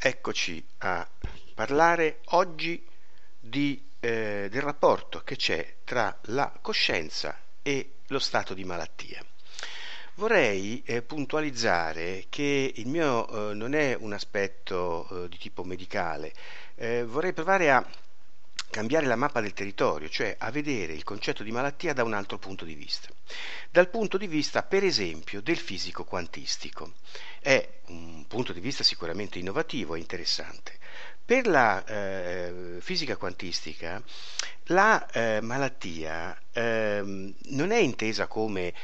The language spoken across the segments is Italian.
Eccoci a parlare oggi del rapporto che c'è tra la coscienza e lo stato di malattia. Vorrei puntualizzare che il mio non è un aspetto di tipo medicale. Vorrei provare a cambiare la mappa del territorio, cioè a vedere il concetto di malattia da un altro punto di vista. Dal punto di vista, per esempio, del fisico quantistico. È un punto di vista sicuramente innovativo e interessante. Per la fisica quantistica, la malattia non è intesa come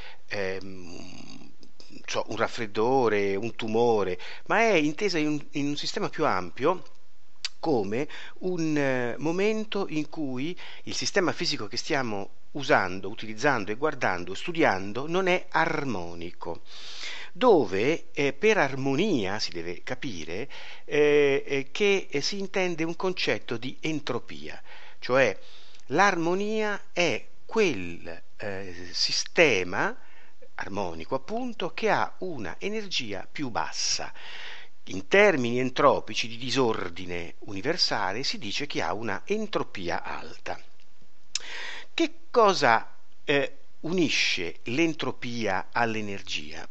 un raffreddore, un tumore, ma è intesa in un sistema più ampio come un momento in cui il sistema fisico che stiamo usando, utilizzando e guardando, studiando, non è armonico, dove per armonia si deve capire che si intende un concetto di entropia, cioè l'armonia è quel sistema armonico appunto che ha una energia più bassa. In termini entropici di disordine universale si dice che ha una entropia alta. Che cosa unisce l'entropia all'energia?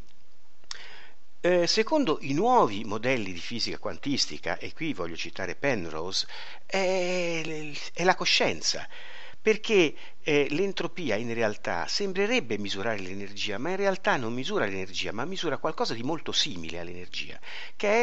Secondo i nuovi modelli di fisica quantistica, e qui voglio citare Penrose, è la coscienza, perché l'entropia in realtà sembrerebbe misurare l'energia, ma in realtà non misura l'energia, ma misura qualcosa di molto simile all'energia, che è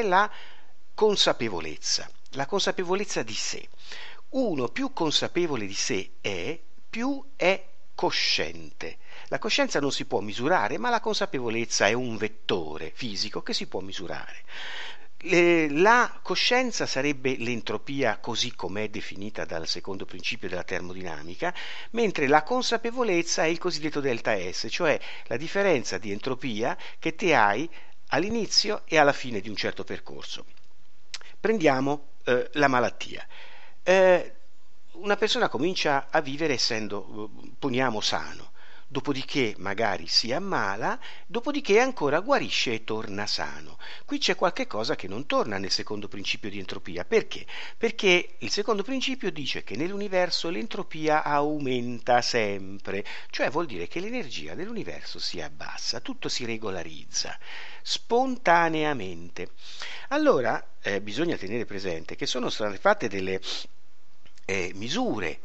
la consapevolezza di sé. Uno più consapevole di sé è, più è cosciente. La coscienza non si può misurare, ma la consapevolezza è un vettore fisico che si può misurare. La coscienza sarebbe l'entropia così com'è definita dal secondo principio della termodinamica, mentre la consapevolezza è il cosiddetto delta S, cioè la differenza di entropia che te hai all'inizio e alla fine di un certo percorso. Prendiamo la malattia. Una persona comincia a vivere essendo, poniamo, sano, dopodiché magari si ammala, dopodiché ancora guarisce e torna sano. Qui c'è qualche cosa che non torna nel secondo principio di entropia. Perché? Perché il secondo principio dice che nell'universo l'entropia aumenta sempre, cioè vuol dire che l'energia dell'universo si abbassa, tutto si regolarizza spontaneamente. Allora bisogna tenere presente che sono state fatte delle misure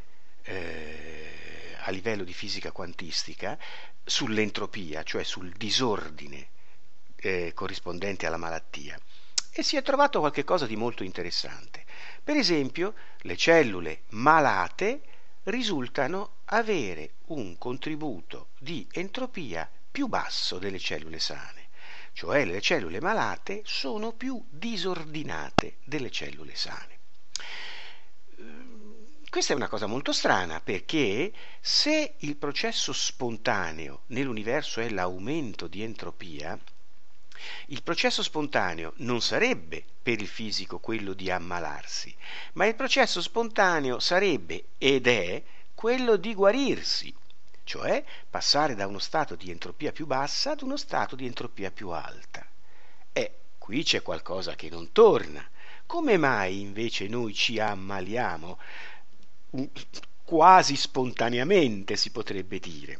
a livello di fisica quantistica sull'entropia, cioè sul disordine corrispondente alla malattia, e si è trovato qualcosa di molto interessante. Per esempio, le cellule malate risultano avere un contributo di entropia più basso delle cellule sane, cioè le cellule malate sono più disordinate delle cellule sane. Questa è una cosa molto strana, perché se il processo spontaneo nell'universo è l'aumento di entropia, il processo spontaneo non sarebbe per il fisico quello di ammalarsi, ma il processo spontaneo sarebbe ed è quello di guarirsi, cioè passare da uno stato di entropia più bassa ad uno stato di entropia più alta. E qui c'è qualcosa che non torna. Come mai invece noi ci ammaliamo? Quasi spontaneamente, si potrebbe dire.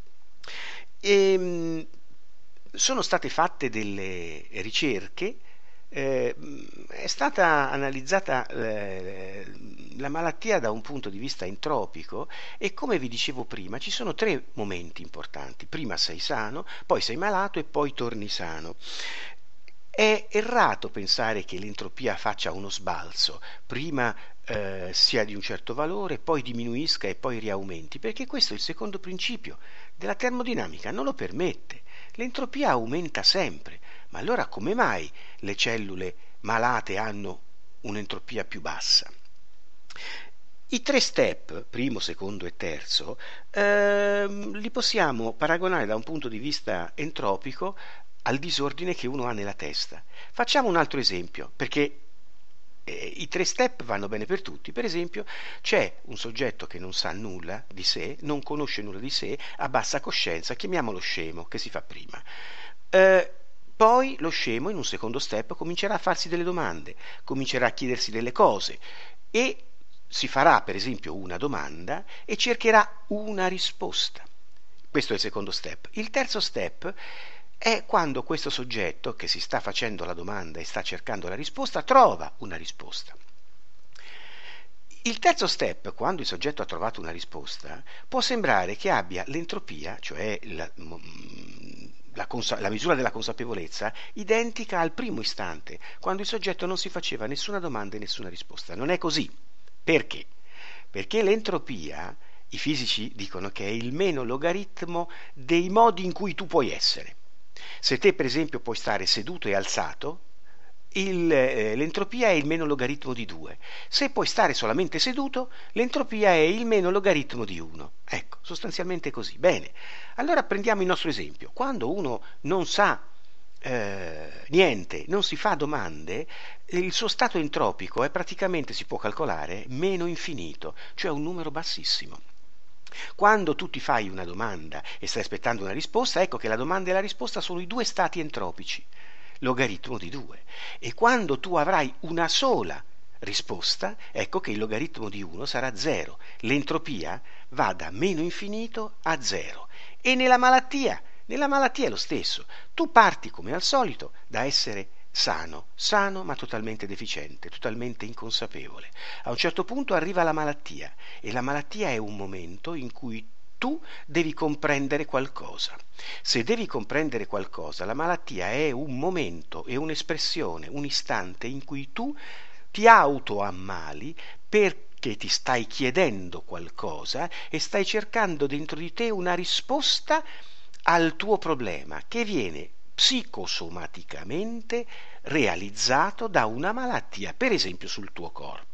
Sono state fatte delle ricerche, è stata analizzata la malattia da un punto di vista entropico, e come vi dicevo prima ci sono tre momenti importanti: prima sei sano, poi sei malato e poi torni sano. È errato pensare che l'entropia faccia uno sbalzo, prima sia di un certo valore, poi diminuisca e poi riaumenti, perché questo è il secondo principio della termodinamica, non lo permette. L'entropia aumenta sempre, ma allora come mai le cellule malate hanno un'entropia più bassa? I tre step, primo, secondo e terzo, li possiamo paragonare da un punto di vista entropico al disordine che uno ha nella testa. Facciamo un altro esempio, perché i tre step vanno bene per tutti. Per esempio, c'è un soggetto che non sa nulla di sé, non conosce nulla di sé, ha bassa coscienza, chiamiamolo scemo, che si fa prima. Poi lo scemo, in un secondo step, comincerà a farsi delle domande, comincerà a chiedersi delle cose e si farà, per esempio, una domanda e cercherà una risposta. Questo è il secondo step. Il terzo step è quando questo soggetto, che si sta facendo la domanda e sta cercando la risposta, trova una risposta. Il terzo step, quando il soggetto ha trovato una risposta, può sembrare che abbia l'entropia, cioè la misura della consapevolezza, identica al primo istante, quando il soggetto non si faceva nessuna domanda e nessuna risposta. Non è così. Perché? Perché l'entropia, i fisici dicono che è il meno logaritmo dei modi in cui tu puoi essere. Se te, per esempio, puoi stare seduto e alzato, l'entropia è il meno logaritmo di 2. Se puoi stare solamente seduto, l'entropia è il meno logaritmo di 1. Ecco, sostanzialmente così. Bene, allora prendiamo il nostro esempio. Quando uno non sa niente, non si fa domande, il suo stato entropico è praticamente, si può calcolare, meno infinito, cioè un numero bassissimo. Quando tu ti fai una domanda e stai aspettando una risposta, ecco che la domanda e la risposta sono i due stati entropici, logaritmo di 2. E quando tu avrai una sola risposta, ecco che il logaritmo di 1 sarà 0. L'entropia va da meno infinito a 0. E nella malattia è lo stesso. Tu parti, come al solito, da essere sano ma totalmente deficiente, totalmente inconsapevole. A un certo punto arriva la malattia e la malattia è un momento in cui tu devi comprendere qualcosa. Se devi comprendere qualcosa, la malattia è un momento, è un'espressione, un istante in cui tu ti autoammali perché ti stai chiedendo qualcosa e stai cercando dentro di te una risposta al tuo problema che viene psicosomaticamente realizzato da una malattia, per esempio sul tuo corpo.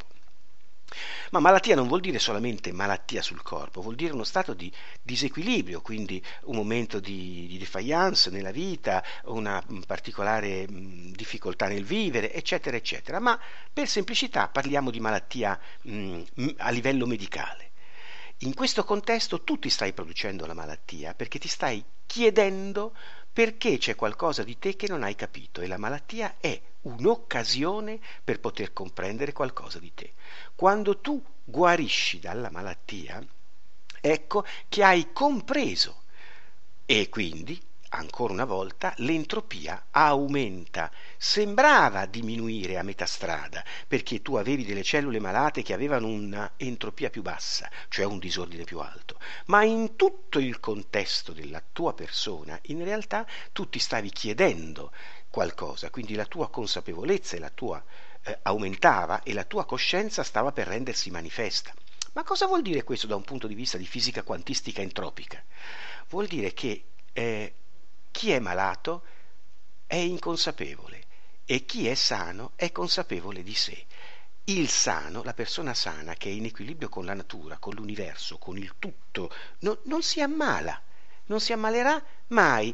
Ma malattia non vuol dire solamente malattia sul corpo, vuol dire uno stato di disequilibrio, quindi un momento di defiance nella vita, una particolare difficoltà nel vivere, eccetera, eccetera. Ma per semplicità parliamo di malattia a livello medicale. In questo contesto tu ti stai producendo la malattia perché ti stai chiedendo perché c'è qualcosa di te che non hai capito e la malattia è un'occasione per poter comprendere qualcosa di te. Quando tu guarisci dalla malattia, ecco che hai compreso e quindi, ancora una volta, l'entropia aumenta. Sembrava diminuire a metà strada, perché tu avevi delle cellule malate che avevano una entropia più bassa, cioè un disordine più alto, ma in tutto il contesto della tua persona, in realtà tu ti stavi chiedendo qualcosa, quindi la tua consapevolezza e la tua aumentava e la tua coscienza stava per rendersi manifesta. Ma cosa vuol dire questo da un punto di vista di fisica quantistica entropica? Vuol dire che chi è malato è inconsapevole e chi è sano è consapevole di sé. Il sano, la persona sana che è in equilibrio con la natura, con l'universo, con il tutto, non si ammala, non si ammalerà mai.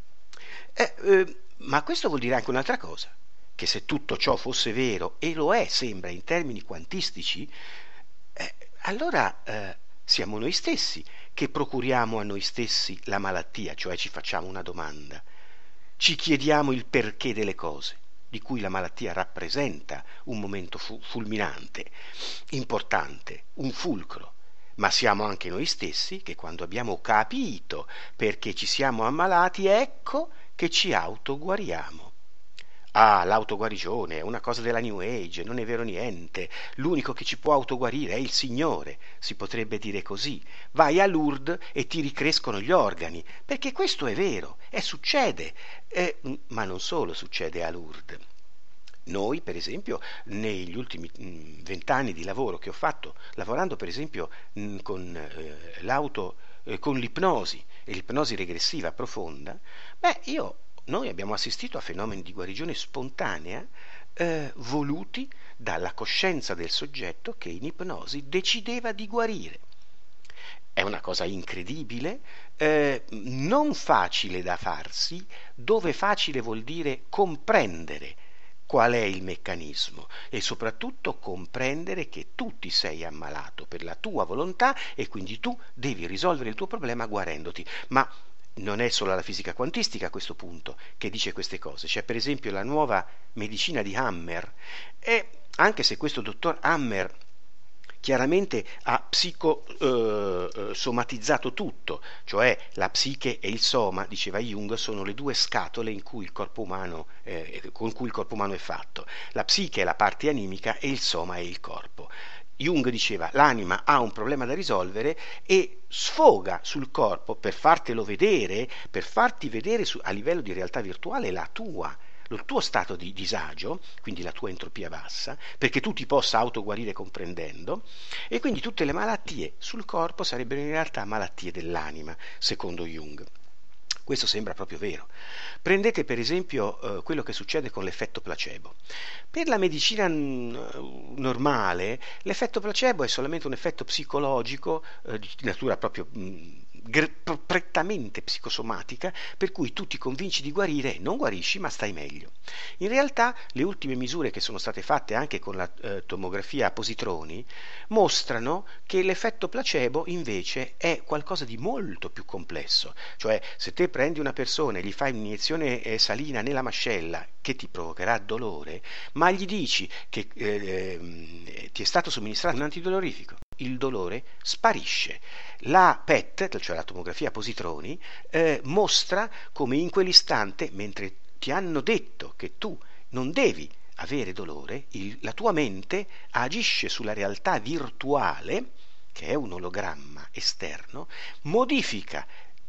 Ma questo vuol dire anche un'altra cosa, che se tutto ciò fosse vero, e lo è, sembra, in termini quantistici, allora siamo noi stessi che procuriamo a noi stessi la malattia, cioè ci facciamo una domanda, ci chiediamo il perché delle cose, di cui la malattia rappresenta un momento fulminante, importante, un fulcro, ma siamo anche noi stessi che quando abbiamo capito perché ci siamo ammalati, ecco che ci autoguariamo. Ah, l'autoguarigione è una cosa della New Age, non è vero niente. L'unico che ci può autoguarire è il Signore, si potrebbe dire così. Vai a Lourdes e ti ricrescono gli organi, perché questo è vero, succede. Ma non solo succede a Lourdes. Noi, per esempio, negli ultimi 20 anni di lavoro che ho fatto, lavorando per esempio con l'ipnosi e l'ipnosi regressiva profonda, noi abbiamo assistito a fenomeni di guarigione spontanea voluti dalla coscienza del soggetto che in ipnosi decideva di guarire. È una cosa incredibile, non facile da farsi, dove facile vuol dire comprendere qual è il meccanismo e soprattutto comprendere che tu ti sei ammalato per la tua volontà e quindi tu devi risolvere il tuo problema guarendoti. Ma non è solo la fisica quantistica a questo punto che dice queste cose, c'è per esempio la nuova medicina di Hammer, e anche se questo dottor Hammer chiaramente ha psicosomatizzato tutto, cioè la psiche e il soma, diceva Jung, sono le due scatole in cui il corpo umano, con cui il corpo umano è fatto. La psiche è la parte animica e il soma è il corpo. Jung diceva l'anima ha un problema da risolvere e sfoga sul corpo per fartelo vedere, per farti vedere a livello di realtà virtuale il tuo stato di disagio, quindi la tua entropia bassa, perché tu ti possa autoguarire comprendendo, e quindi tutte le malattie sul corpo sarebbero in realtà malattie dell'anima, secondo Jung. Questo sembra proprio vero. Prendete per esempio quello che succede con l'effetto placebo. Per la medicina normale l'effetto placebo è solamente un effetto psicologico di natura proprio prettamente psicosomatica, per cui tu ti convinci di guarire, non guarisci ma stai meglio. In realtà le ultime misure che sono state fatte anche con la tomografia a positroni mostrano che l'effetto placebo invece è qualcosa di molto più complesso, cioè se te prendi una persona e gli fai un'iniezione salina nella mascella che ti provocherà dolore, ma gli dici che ti è stato somministrato un antidolorifico, il dolore sparisce. La PET, cioè la tomografia a positroni, mostra come in quell'istante, mentre ti hanno detto che tu non devi avere dolore, la tua mente agisce sulla realtà virtuale, che è un ologramma esterno, modifica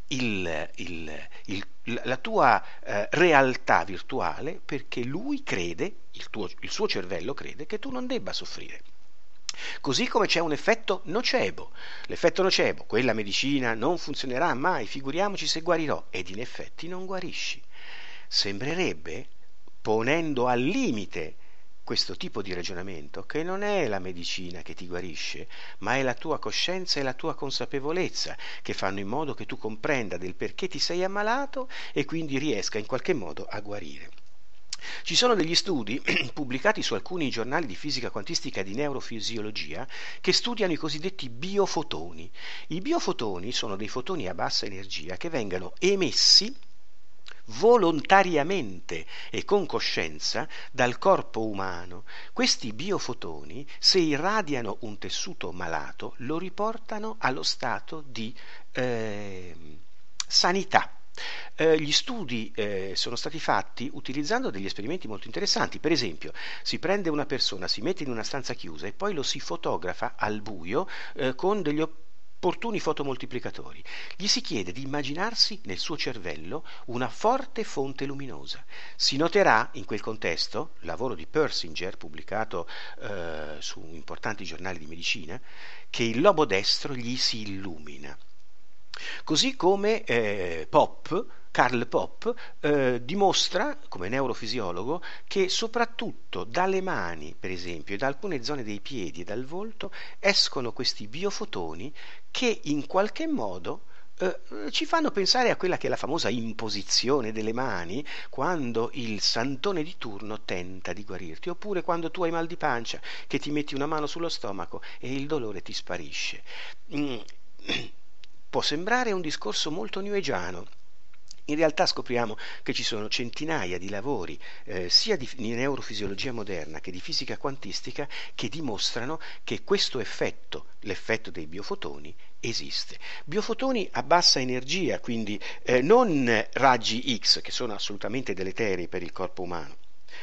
la tua realtà virtuale perché lui crede, il suo cervello crede che tu non debba soffrire. Così come c'è un effetto nocebo. L'effetto nocebo, quella medicina non funzionerà mai, figuriamoci se guarirò, ed in effetti non guarisci. Sembrerebbe, ponendo al limite questo tipo di ragionamento, che non è la medicina che ti guarisce, ma è la tua coscienza e la tua consapevolezza che fanno in modo che tu comprenda del perché ti sei ammalato e quindi riesca in qualche modo a guarire. Ci sono degli studi pubblicati su alcuni giornali di fisica quantistica e di neurofisiologia che studiano i cosiddetti biofotoni. I biofotoni sono dei fotoni a bassa energia che vengono emessi volontariamente e con coscienza dal corpo umano. Questi biofotoni, se irradiano un tessuto malato, lo riportano allo stato di sanità. Gli studi sono stati fatti utilizzando degli esperimenti molto interessanti. Per esempio, si prende una persona, si mette in una stanza chiusa e poi lo si fotografa al buio con degli opportuni fotomoltiplicatori. Gli si chiede di immaginarsi nel suo cervello una forte fonte luminosa. Si noterà in quel contesto, lavoro di Persinger pubblicato su importanti giornali di medicina, che il lobo destro gli si illumina. Così come Karl Popp dimostra, come neurofisiologo, che soprattutto dalle mani, per esempio, e da alcune zone dei piedi e dal volto escono questi biofotoni che in qualche modo ci fanno pensare a quella che è la famosa imposizione delle mani quando il santone di turno tenta di guarirti, oppure quando tu hai mal di pancia che ti metti una mano sullo stomaco e il dolore ti sparisce. Può sembrare un discorso molto neweggiano. In realtà scopriamo che ci sono centinaia di lavori sia di neurofisiologia moderna che di fisica quantistica che dimostrano che questo effetto, l'effetto dei biofotoni, esiste. Biofotoni a bassa energia, quindi non raggi X che sono assolutamente deleteri per il corpo umano.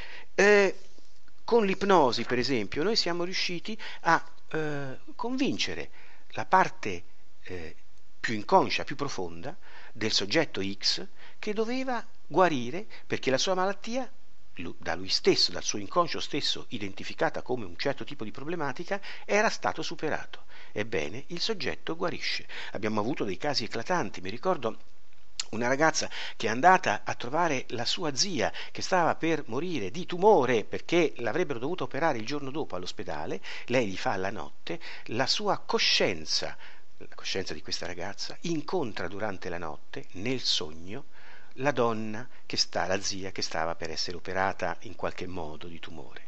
Con l'ipnosi, per esempio, noi siamo riusciti a convincere la parte più inconscia, più profonda del soggetto X che doveva guarire perché la sua malattia, da lui stesso, dal suo inconscio stesso identificata come un certo tipo di problematica, era stato superato. Ebbene, il soggetto guarisce. Abbiamo avuto dei casi eclatanti, mi ricordo una ragazza che è andata a trovare la sua zia che stava per morire di tumore perché l'avrebbero dovuto operare il giorno dopo all'ospedale, lei gli fa la notte, la sua coscienza, la coscienza di questa ragazza, incontra durante la notte, nel sogno, la donna la zia che stava per essere operata in qualche modo di tumore.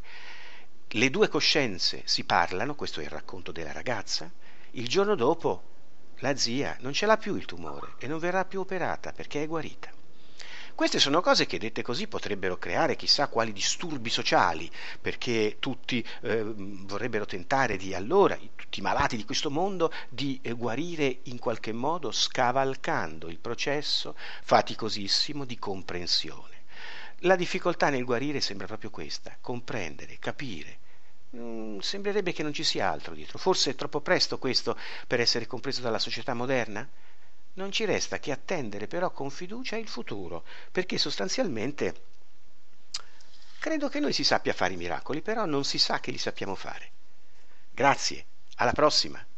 Le due coscienze si parlano, questo è il racconto della ragazza, il giorno dopo la zia non ce l'ha più il tumore e non verrà più operata perché è guarita. Queste sono cose che dette così potrebbero creare chissà quali disturbi sociali, perché tutti vorrebbero tentare di allora, tutti i malati di questo mondo, di guarire in qualche modo scavalcando il processo faticosissimo di comprensione. La difficoltà nel guarire sembra proprio questa, comprendere, capire. Sembrerebbe che non ci sia altro dietro. Forse è troppo presto questo per essere compreso dalla società moderna? Non ci resta che attendere però con fiducia il futuro, perché sostanzialmente credo che noi si sappia fare i miracoli, però non si sa che li sappiamo fare. Grazie, alla prossima!